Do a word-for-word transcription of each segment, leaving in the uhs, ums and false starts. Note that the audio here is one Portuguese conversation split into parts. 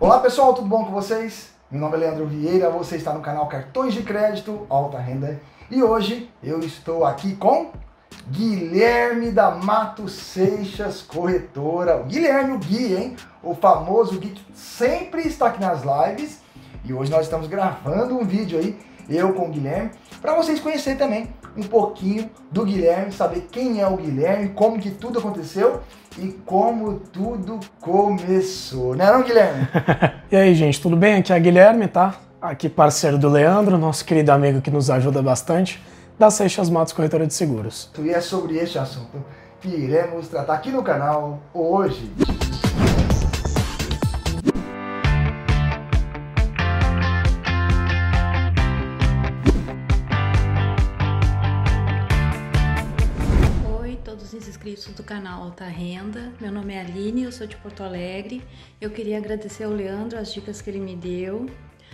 Olá pessoal, tudo bom com vocês? Meu nome é Leandro Vieira, você está no canal Cartões de Crédito Alta Renda e hoje eu estou aqui com Guilherme da Mato Seixas Corretora. O Guilherme, o Gui, hein? O famoso Gui que sempre está aqui nas lives e hoje nós estamos gravando um vídeo aí, eu com o Guilherme, para vocês conhecerem também um pouquinho do Guilherme, saber quem é o Guilherme, como que tudo aconteceu e como tudo começou, né não, Guilherme? E aí, gente, tudo bem? Aqui é o Guilherme, tá? Aqui parceiro do Leandro, nosso querido amigo que nos ajuda bastante, da Seixas Matos Corretora de Seguros. E é sobre este assunto que iremos tratar aqui no canal hoje. Inscritos do canal Alta Renda. Meu nome é Aline, eu sou de Porto Alegre. Eu queria agradecer ao Leandro as dicas que ele me deu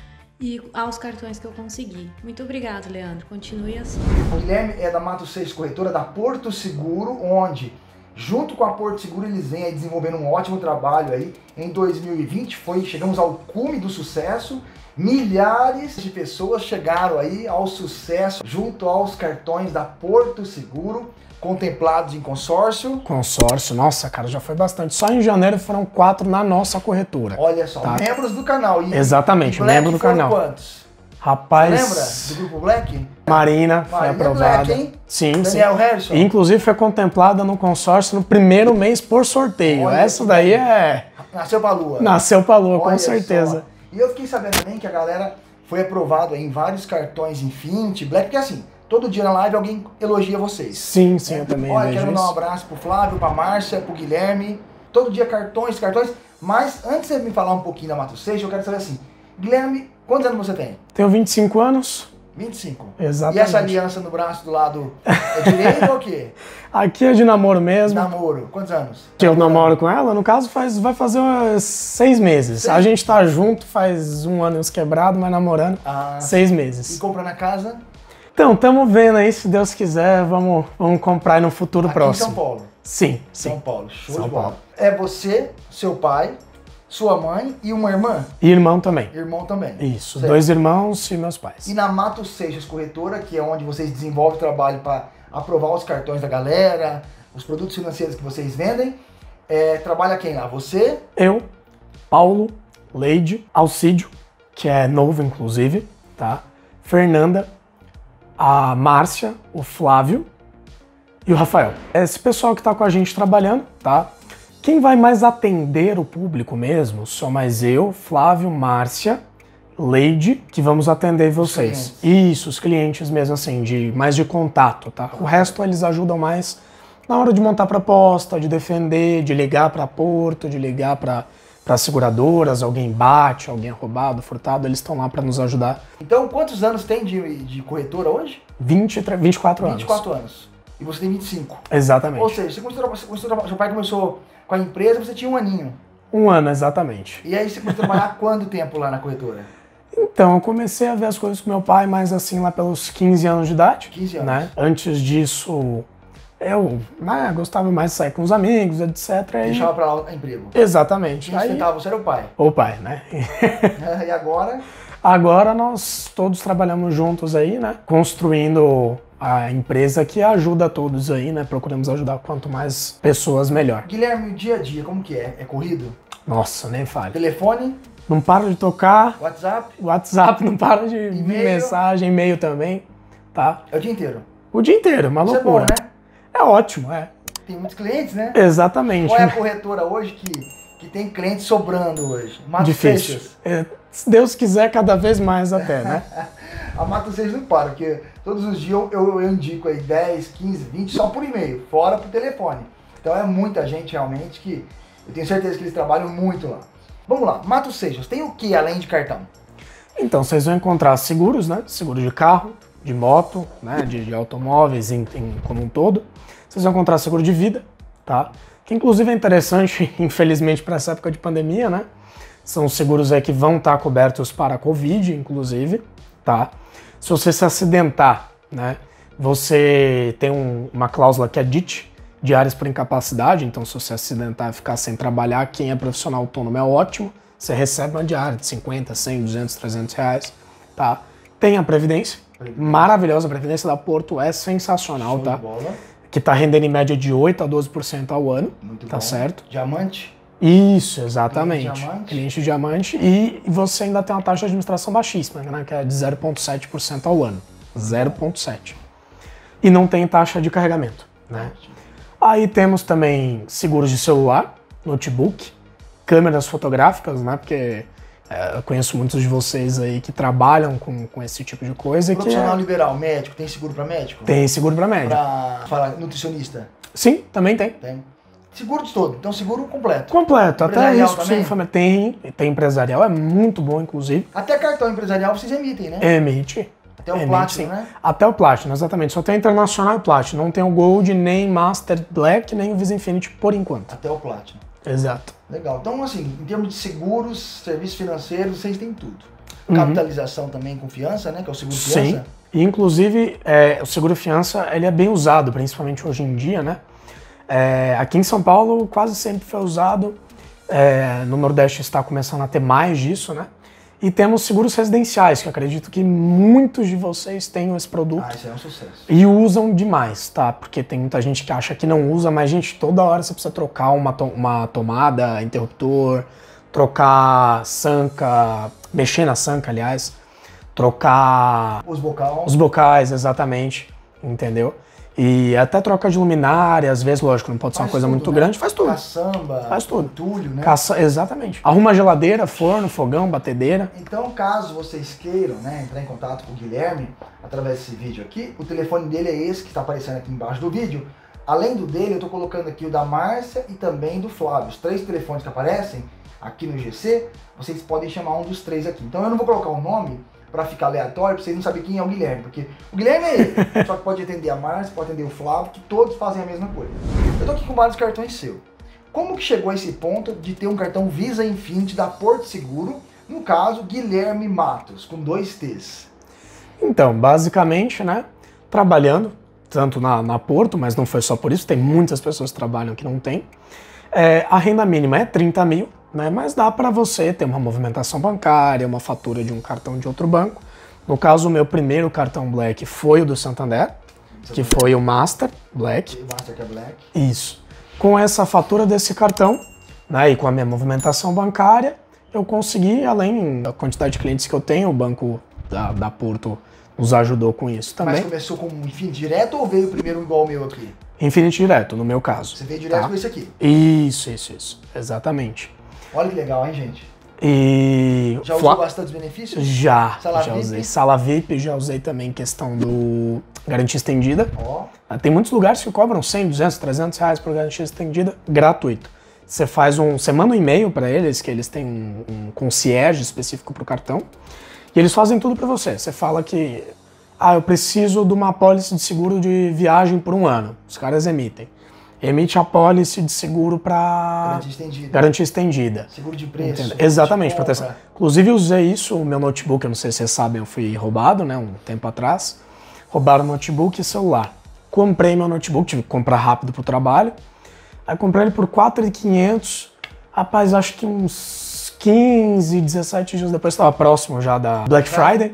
e aos cartões que eu consegui. Muito obrigado, Leandro. Continue assim. O Guilherme é da Mato Seixas Corretora da Porto Seguro, onde junto com a Porto Seguro eles vêm aí desenvolvendo um ótimo trabalho aí. Em dois mil e vinte foi, chegamos ao cume do sucesso. Milhares de pessoas chegaram aí ao sucesso junto aos cartões da Porto Seguro, contemplados em consórcio. Consórcio, nossa, cara, já foi bastante. Só em janeiro foram quatro na nossa corretora. Olha só, tá? Membros do canal. E exatamente, membro do canal. Quantos? Rapaz... Você lembra do grupo Black? Marina, foi Marina aprovada. Black, hein? Sim, Daniel sim. Harrison. Inclusive foi contemplada no consórcio no primeiro mês por sorteio. Olha, essa daí é... Nasceu pra lua. Nasceu pra lua, Olha com certeza. Só. E eu fiquei sabendo também que a galera foi aprovado em vários cartões Infinity, Black, porque assim, todo dia na live alguém elogia vocês. Sim, sim, é? eu também Olha, vejo quero mandar um isso. abraço pro Flávio, pra Márcia, pro Guilherme. Todo dia cartões, cartões. Mas antes de você me falar um pouquinho da Mato Seixas, eu quero saber assim, Guilherme, quantos anos você tem? Tenho vinte e cinco anos. vinte e cinco. Exatamente. E essa aliança no braço do lado é direito ou o quê? Aqui é de namoro mesmo. Namoro. Quantos anos? Que eu namoro com ela, no caso, faz, vai fazer umas seis meses. Seis? A gente tá junto faz um ano e uns quebrados, mas namorando Ah, seis e meses. comprando a casa? Então, estamos vendo aí, se Deus quiser, vamos, vamos comprar aí no futuro Aqui próximo. em São Paulo. Sim, sim. São Paulo. Show São de bola. Paulo. É você, seu pai, sua mãe e uma irmã? E irmão também. Irmão também. Isso, Certo. dois irmãos e meus pais. E na Mato Seixas Corretora, que é onde vocês desenvolvem o trabalho para aprovar os cartões da galera, os produtos financeiros que vocês vendem, é, trabalha quem lá? Você? Eu, Paulo, Leide, Alcídio, que é novo inclusive, tá? Fernanda, a Márcia, o Flávio e o Rafael. Esse pessoal que tá com a gente trabalhando, tá? Quem vai mais atender o público mesmo, só mais eu, Flávio, Márcia, Leide, que vamos atender vocês. Os Isso, os clientes mesmo assim, de, mais de contato, tá? O resto eles ajudam mais na hora de montar proposta, de defender, de ligar para porto, de ligar para para seguradoras, alguém bate, alguém é roubado, furtado, eles estão lá para nos ajudar. Então, quantos anos tem de, de corretora hoje? vinte, vinte e quatro anos. vinte e quatro anos. E você tem vinte e cinco. Exatamente. Ou seja, você começou, a- você começou a- seu pai começou com a empresa, você tinha um aninho. Um ano, exatamente. E aí você começou a trabalhar quanto tempo lá na corretora? Então, eu comecei a ver as coisas com meu pai mais assim lá pelos quinze anos de idade. quinze anos. Né? Antes disso, eu né, gostava mais de sair com os amigos, etcétera. E... Deixava pra lá o emprego. Exatamente. Quem Aí... sustentava você era o pai. O pai, né? E agora? Agora nós todos trabalhamos juntos aí, né? Construindo a empresa que ajuda todos aí, né? Procuramos ajudar quanto mais pessoas, melhor. Guilherme, o dia a dia, como que é? É corrido? Nossa, nem fale. Telefone? Não para de tocar, WhatsApp? WhatsApp não para de vir E-mail? mensagem, e-mail também, tá? É o dia inteiro. O dia inteiro, uma Isso é bom, loucura. né? É ótimo, é. Tem muitos clientes, né? Exatamente. Qual é a corretora hoje que, que tem clientes sobrando hoje? Mato Difícil. Seixas. É, se Deus quiser, cada vez mais até, né? A Mato Seixas não para, porque todos os dias eu, eu, eu indico aí dez, quinze, vinte só por e-mail, fora por telefone. Então é muita gente realmente que eu tenho certeza que eles trabalham muito lá. Vamos lá, Mato Seixas, tem o que além de cartão? Então, vocês vão encontrar seguros, né? Seguro de carro, de moto, né? De, de automóveis em, em, como um todo. Vocês vão encontrar seguro de vida, tá? Que inclusive é interessante, infelizmente, para essa época de pandemia, né? São seguros aí que vão estar cobertos para a Covid, inclusive, tá? Se você se acidentar, né? Você tem um, uma cláusula que é D I T, diárias por incapacidade, então se você acidentar e ficar sem trabalhar, quem é profissional autônomo é ótimo, você recebe uma diária de cinquenta, cem, duzentos, trezentos reais, tá? Tem a Previdência, Previdência. maravilhosa, a Previdência da Porto é sensacional, Show tá? de bola. Que tá rendendo em média de oito a doze por cento ao ano, Muito tá bom. certo? Diamante? Isso, exatamente. Cliente diamante. Cliente diamante. E você ainda tem uma taxa de administração baixíssima, né? Que é de zero vírgula sete por cento ao ano. zero vírgula sete por cento. E não tem taxa de carregamento, né? Aí temos também seguros de celular, notebook, câmeras fotográficas, né? Porque é, eu conheço muitos de vocês aí que trabalham com, com esse tipo de coisa. Profissional que é... liberal, médico, tem seguro para médico? Tem seguro para médico. Para falar nutricionista? Sim, também tem. Tem. Seguro de todo, então seguro completo. Completo, até isso também? sim, tem, tem empresarial, é muito bom, inclusive. Até cartão empresarial vocês emitem, né? Emite. Até o Emite, Platinum, sim. né? Até o Platinum, exatamente. Só tem o Internacional e Platinum. Não tem o Gold, nem Master Black, nem o Visa Infinity por enquanto. Até o Platinum. Exato. Legal. Então, assim, em termos de seguros, serviços financeiros, vocês têm tudo. Uhum. Capitalização também, confiança, né? Que é o seguro Sim. fiança. E, inclusive, é, o seguro fiança, ele é bem usado, principalmente hoje em dia, né? É, aqui em São Paulo quase sempre foi usado, é, no Nordeste está começando a ter mais disso, né? E temos seguros residenciais, que eu acredito que muitos de vocês tenham esse produto. Ah, isso é um sucesso. E usam demais, tá? Porque tem muita gente que acha que não usa, mas, gente, toda hora você precisa trocar uma, to uma tomada, interruptor, trocar sanca, mexer na sanca, aliás, trocar... Os bocais. Os bocais, exatamente, entendeu? E até troca de luminária, às vezes, lógico, não pode ser uma coisa tudo, muito né? grande, faz tudo. Caçamba, Faz tudo. entulho, né? Caça, exatamente. Arruma geladeira, forno, fogão, batedeira. Então, caso vocês queiram, né, entrar em contato com o Guilherme através desse vídeo aqui, o telefone dele é esse que está aparecendo aqui embaixo do vídeo. Além do dele, eu estou colocando aqui o da Márcia e também do Flávio. Os três telefones que aparecem aqui no G C, vocês podem chamar um dos três aqui. Então eu não vou colocar o nome para ficar aleatório, para vocês não saberem quem é o Guilherme, porque o Guilherme é ele, só que pode atender a Márcia, pode atender o Flávio, que todos fazem a mesma coisa. Eu tô aqui com vários cartões seus. Como que chegou a esse ponto de ter um cartão Visa Infinity da Porto Seguro, no caso, Guilherme Matos, com dois T's? Então, basicamente, né, trabalhando, tanto na, na Porto, mas não foi só por isso, tem muitas pessoas que trabalham que não tem. É, a renda mínima é trinta mil, né, mas dá para você ter uma movimentação bancária, uma fatura de um cartão de outro banco. No caso, o meu primeiro cartão Black foi o do Santander, que foi o Master Black. O Master que é Black. Isso. Com essa fatura desse cartão, né, e com a minha movimentação bancária, eu consegui, além da quantidade de clientes que eu tenho, o banco da, da Porto nos ajudou com isso também. Mas começou com um Infinity direto ou veio primeiro igual o meu aqui? Infinity direto, no meu caso. Você veio direto tá? com esse aqui? Isso, isso, isso. Exatamente. Olha que legal, hein, gente? E... Já usou bastante benefícios? Já, Sala já V I P? usei. Sala V I P, já usei também questão do garantia estendida. Ó. Tem muitos lugares que cobram cem, duzentos, trezentos reais por garantia estendida, gratuito. Você faz um, você manda um e-mail para eles, que eles têm um, um concierge específico para o cartão, e eles fazem tudo para você. Você fala que, ah, eu preciso de uma apólice de seguro de viagem por um ano. Os caras emitem. Emite a apólice de seguro para Garantia estendida. Garantia estendida. Seguro de preço. Entendo. Exatamente, de proteção. Inclusive, eu usei isso, o meu notebook, eu não sei se vocês sabem, eu fui roubado, né, um tempo atrás. Roubaram notebook e celular. Comprei meu notebook, tive que comprar rápido pro trabalho. Aí comprei ele por quatro mil e quinhentos. Rapaz, acho que uns quinze, dezessete dias depois, estava próximo já da Black Friday.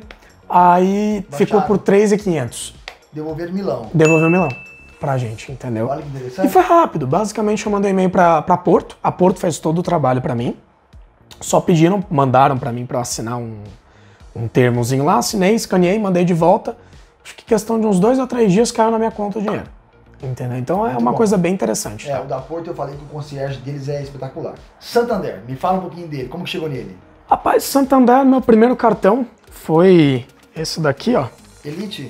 Aí Baixaram. ficou por três mil e quinhentos. Devolver Milão. Devolveu Milão pra gente, entendeu? Olha que interessante. E foi rápido. Basicamente, eu mandei e-mail pra, pra Porto. A Porto fez todo o trabalho pra mim. Só pediram, mandaram pra mim pra eu assinar um, um termozinho lá. Assinei, escaneei, mandei de volta. Acho que questão de uns dois a três dias caiu na minha conta o dinheiro. Entendeu? Então é Muito uma bom. coisa bem interessante. É, Tá? o da Porto eu falei que o concierge deles é espetacular. Santander, me fala um pouquinho dele. Como que chegou nele? Rapaz, Santander, meu primeiro cartão foi esse daqui, ó. Elite?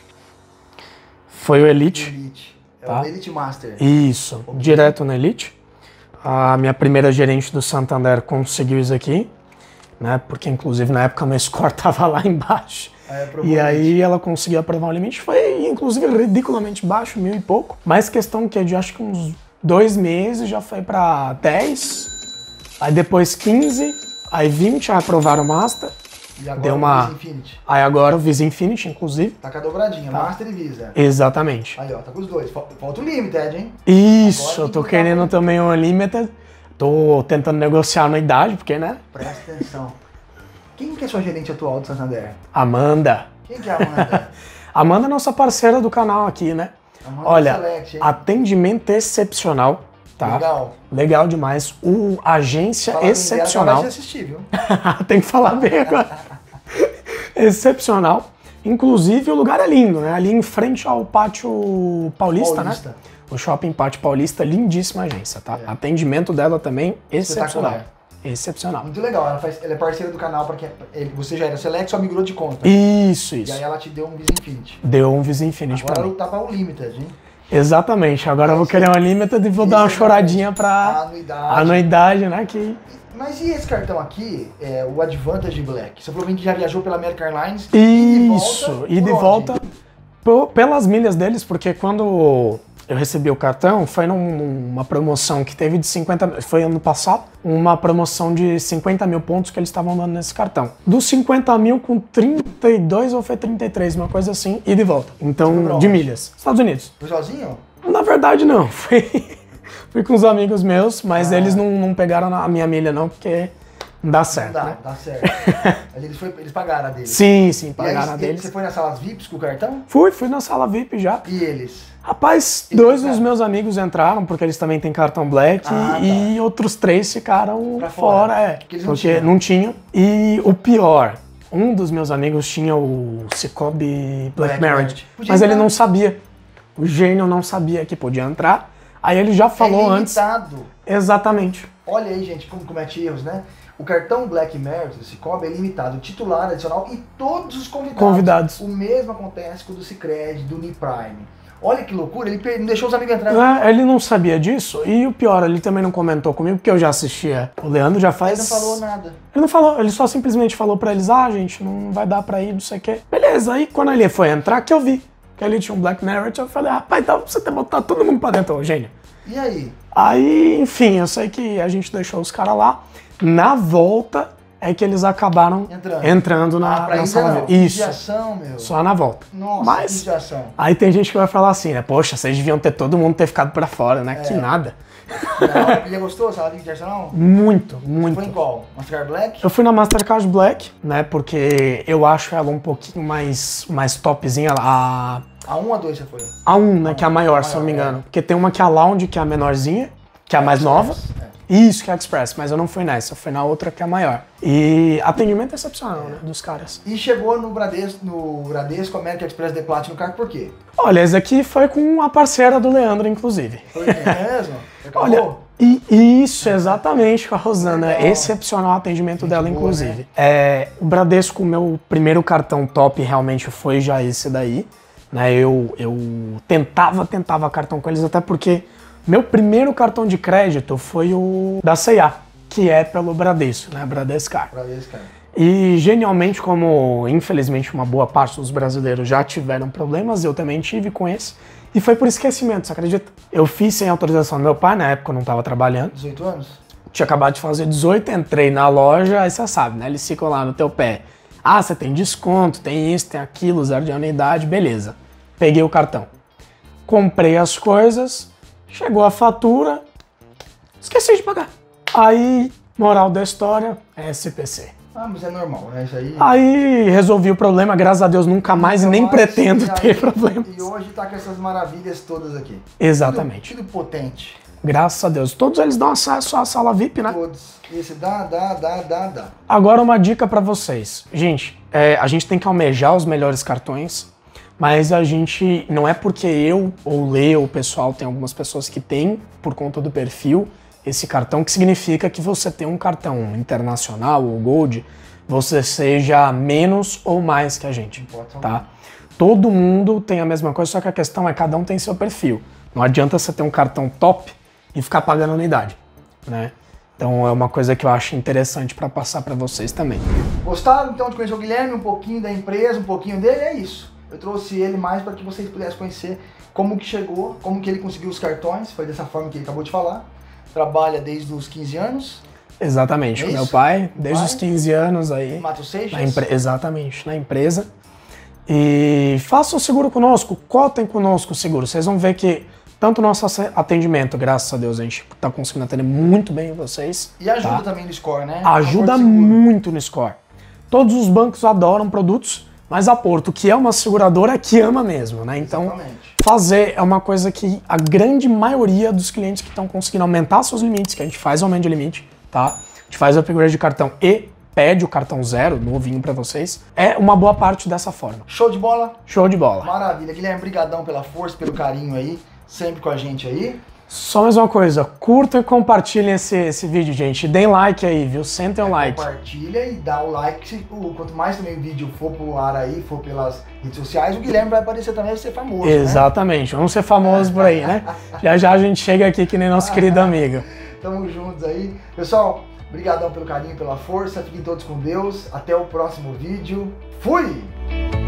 Foi o Elite. Elite. É Tá. o Elite Master. Isso, direto na Elite. A minha primeira gerente do Santander conseguiu isso aqui, né? Porque inclusive na época meu score tava lá embaixo. É, E aí ela conseguiu aprovar o limite, foi inclusive ridiculamente baixo, mil e pouco. Mas questão que é de acho que uns dois meses já foi pra dez, aí depois quinze, aí vinte, aí aprovaram o Master. E agora Deu o uma... Visa Infinity. Aí agora o Visa Infinity, inclusive. Tá com a dobradinha, Tá. Master e Visa. Exatamente. Aí, ó, tá com os dois. Fal- Falta o Limited, hein? Isso, Agora eu tô tem que botar querendo pra- também o Unlimited. Tô tentando negociar a anuidade, porque, né? Presta atenção. Quem que é sua gerente atual do Santander? Amanda. Quem que é a Amanda? Amanda é nossa parceira do canal aqui, né? Amanda Olha, Select, hein? Atendimento excepcional, tá? Legal. Legal demais. O agência Fala bem excepcional. dela, assistir, viu? Tem que falar bem agora. Excepcional. Inclusive o lugar é lindo, né? Ali em frente ao Pátio Paulista, Paulista. né? O Shopping Pátio Paulista, lindíssima agência, tá? É. Atendimento dela também excepcional. Espetacular. Excepcional. Muito legal. Ela, faz, ela é parceira do canal, porque ele- você já era Select, só migrou de conta. Isso, E isso. aí ela te deu um Visa Infinity. Deu um Visa Infinity Agora pra ela mim. tá pra Unlimited, hein? Exatamente. Agora eu vou querer uma Limited e vou dar uma Exatamente. choradinha A pra anuidade. anuidade, né? Que... Mas e esse cartão aqui, é, o Advantage Black? Você falou que já viajou pela American Airlines. e de Isso, volta e de por onde? volta po- pelas milhas deles, porque quando eu recebi o cartão, foi num- numa promoção que teve de cinquenta mil, foi ano passado, uma promoção de cinquenta mil pontos que eles estavam dando nesse cartão. Dos cinquenta mil com trinta e dois ou foi trinta e três, uma coisa assim, e de volta. Você foi Então, pra de onde? milhas. Estados Unidos. Foi sozinho? Na verdade, não. Fui, fui com os amigos meus, mas Ah. eles não, não pegaram a minha milha, não, porque não dá Não certo, dá, né? dá certo. Mas eles, foi, eles pagaram a deles. Sim, sim, E aí, pagaram a e- deles. você foi nas salas V I Ps com o cartão? Fui, fui na sala V I P já. E eles? Rapaz, E dois cara? dos meus amigos entraram, porque eles também têm cartão Black, Ah, e outros três ficaram Pra fora. fora, é. Porque eles não Porque tinham. não tinham. E o pior, um dos meus amigos tinha o Cicobi Black Black Merit, Merit. Podia mas ele entrar. não sabia. O gênio não sabia que podia entrar. Aí ele já falou é antes. limitado. Exatamente. Olha aí, gente, como comete erros, né? O cartão Black Merit do Cicobi é limitado, titular, adicional e todos os convidados. Convidados. O mesmo acontece com o do Cicred, do Uniprime. Olha que loucura, ele per- não deixou os amigos entrar. É, ele não sabia disso, e o pior, ele também não comentou comigo, porque eu já assistia. O Leandro já faz. Ele não falou nada. Ele não falou, ele só simplesmente falou pra eles: ah, gente, não vai dar pra ir, não sei o quê. Beleza, aí quando ele foi entrar, que eu vi que ele tinha um Black Merit, eu falei: rapaz, dá pra você ter botado todo mundo pra dentro, ô gênio. E aí? Aí, enfim, eu sei que a gente deixou os caras lá. Na volta é que eles acabaram Entrando. entrando na, ah, pra na ainda sala não. V I P. Isso, Desviação, meu. só na volta. Nossa, Mas desviação. aí tem gente que vai falar assim, né? Poxa, vocês deviam ter todo mundo ter ficado pra fora, né? Que nada. Não, e gostou, sala de desviação? Muito, muito. Foi em qual? Mastercard Black? Eu fui na Mastercard Black, né? Porque eu acho ela um pouquinho mais, mais topzinha. A, A um ou a dois você foi? a um, né? Que é a maior, a se eu não me maior, engano. Porque tem uma que é a Lounge, que é a menorzinha, que é a mais nova. É. Isso, que é a Express, mas eu não fui nessa, eu fui na outra que é a maior. E atendimento excepcional, né? Dos caras. E chegou no Bradesco, no Bradesco American Express de Platinum Card por quê? Olha, esse aqui foi com a parceira do Leandro, inclusive. Foi mesmo? Acabou? Olha, e isso, exatamente, com a Rosana. Legal. Excepcional o atendimento dela, boa, inclusive. né? É, o Bradesco, o meu primeiro cartão top realmente foi já esse daí. Né? Eu, eu tentava, tentava cartão com eles, até porque meu primeiro cartão de crédito foi o da C e A, que é pelo Bradesco, né? Bradescar. Bradesco, cara. E genialmente, como infelizmente uma boa parte dos brasileiros já tiveram problemas, eu também tive com esse. E foi por esquecimento, você acredita? Eu fiz sem autorização do meu pai, na época eu não estava trabalhando. dezoito anos? Tinha acabado de fazer dezoito, entrei na loja, aí você sabe, né? Eles ficam lá no teu pé. Ah, você tem desconto, tem isso, tem aquilo, zero de anuidade, beleza. Peguei o cartão. Comprei as coisas, chegou a fatura, esqueci de pagar. Aí, moral da história, S P C. Ah, mas é normal, né? Isso aí. Aí resolvi o problema, graças a Deus nunca mais e nem Mas, pretendo e aí- ter problemas. E hoje tá com essas maravilhas todas aqui. Exatamente. Tudo, tudo potente. Graças a Deus. Todos eles dão acesso à sala V I P, né? Todos. Esse dá, dá, dá, dá, dá. Agora uma dica pra vocês. Gente, é, a gente tem que almejar os melhores cartões, mas a gente, não é porque eu ou Lê ou o pessoal, tem algumas pessoas que têm, por conta do perfil, esse cartão, que significa que você tem um cartão internacional ou Gold, você seja menos ou mais que a gente, tá? Todo mundo tem a mesma coisa, só que a questão é que cada um tem seu perfil. Não adianta você ter um cartão top e ficar pagando anuidade, né? Então é uma coisa que eu acho interessante para passar para vocês também. Gostaram então de conhecer o Guilherme, um pouquinho da empresa, um pouquinho dele? É isso. Eu trouxe ele mais para que vocês pudessem conhecer como que chegou, como que ele conseguiu os cartões, foi dessa forma que ele acabou de falar. Trabalha desde os quinze anos, Exatamente, É com meu isso? pai, desde Pai? os quinze anos aí, Mato Seixas. na empre- exatamente, na empresa. E façam o seguro conosco, cotem conosco o seguro. Vocês vão ver que tanto o nosso atendimento, graças a Deus, a gente tá conseguindo atender muito bem vocês. E ajuda tá? também no score, né? Ajuda muito no score. Todos os bancos adoram produtos, mas a Porto, que é uma seguradora, que ama mesmo, né? Então, Exatamente. fazer é uma coisa que a grande maioria dos clientes que estão conseguindo aumentar seus limites, que a gente faz aumento de limite, tá? A gente faz o upgrade de cartão e pede o cartão zero, novinho para vocês, é uma boa parte dessa forma. Show de bola? Show de bola. Maravilha. Guilherme, brigadão pela força, pelo carinho aí, sempre com a gente aí. Só mais uma coisa, curtam e compartilhem esse, esse vídeo, gente. Deem like aí, viu? Sentem o like. Compartilha e dá o like. O, quanto mais também o vídeo for pro ar aí, for pelas redes sociais, o Guilherme vai aparecer também, vai ser famoso, Exatamente, né? Vamos ser famosos por aí, né? Já já a gente chega aqui que nem nosso querido amigo. Tamo juntos aí. Pessoal, brigadão pelo carinho, pela força. Fiquem todos com Deus. Até o próximo vídeo. Fui!